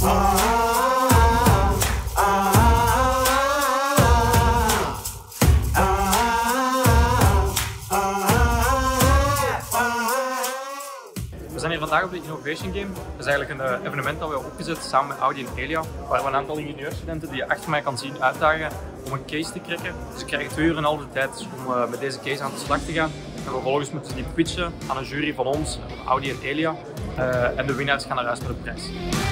We zijn hier vandaag op de Innovation Game. Dat is eigenlijk een evenement dat we hebben opgezet samen met Audi en Elia, waar we een aantal ingenieurstudenten die je achter mij kan zien uitdagen om een case te cracken. Dus ze krijgen 2 uur en halve tijd om met deze case aan de slag te gaan. En vervolgens moeten ze die pitchen aan een jury van ons, van Audi en Elia. En de winnaars gaan naar huis met de prijs.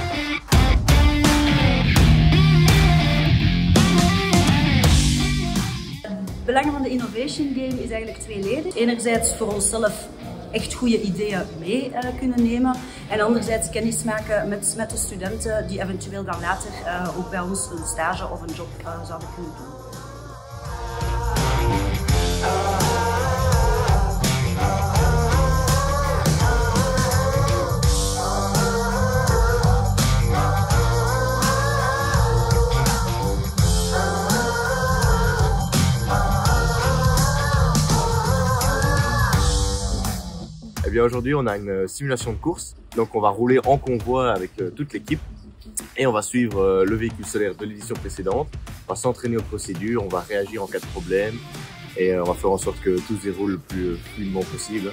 Het belang van de Innovation Game is eigenlijk tweeledig. Enerzijds voor onszelf echt goede ideeën mee kunnen nemen en anderzijds kennis maken met de studenten die eventueel dan later ook bij ons een stage of een job zouden kunnen doen. Eh bien aujourd'hui on a une simulation de course, donc on va rouler en convoi avec toute l'équipe et on va suivre le véhicule solaire de l'édition précédente, on va s'entraîner aux procédures, on va réagir en cas de problème et on va faire en sorte que tout se déroule le plus fluidement possible.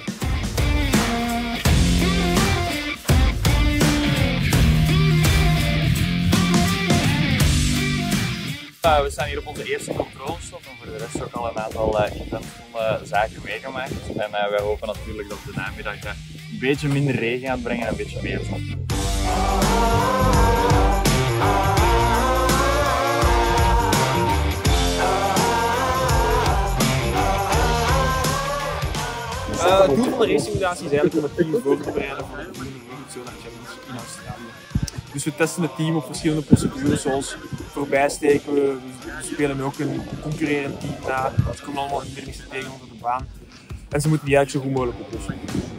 We staan hier op onze eerste controlestop en voor de rest ook al een aantal eventvolle zaken meegemaakt. En wij hopen natuurlijk dat de namiddag een beetje minder regen gaat brengen en een beetje meer zon. Het doel van de racesimulatie is eigenlijk om het team voor te bereiden voor de World Solar Challenge in Australië. Dus we testen het team op verschillende procedures zoals voorbijsteken, we spelen nu ook een concurrerend team na. Ze komen allemaal hindernissen tegen onder de baan en ze moeten die eigenlijk zo goed mogelijk oplossen.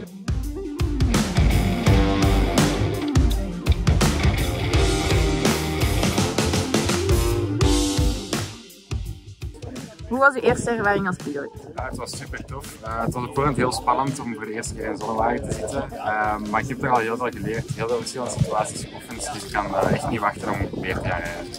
Hoe was de eerste ervaring als piloot? Het was super tof. Het was op voorhand heel spannend om voor de eerste keer in zo'n wagen te zitten. Maar ik heb er al heel veel geleerd, heel veel verschillende situaties geoefend. Dus ik kan echt niet wachten om meer te gaan rijden.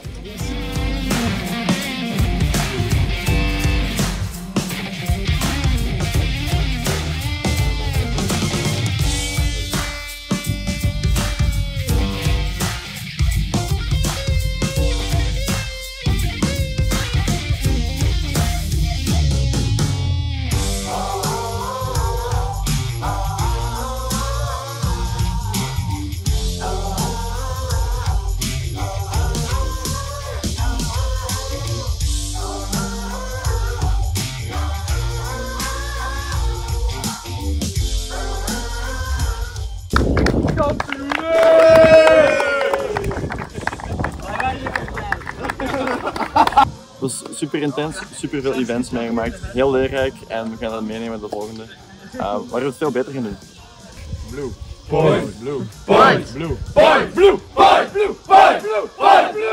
Het was super intens, super veel events meegemaakt, heel leerrijk en we gaan dat meenemen naar de volgende, waar we het veel beter gaan doen. Blue, point, blue, Point, blue, point, blue, point, blue, point, blue, point, blue.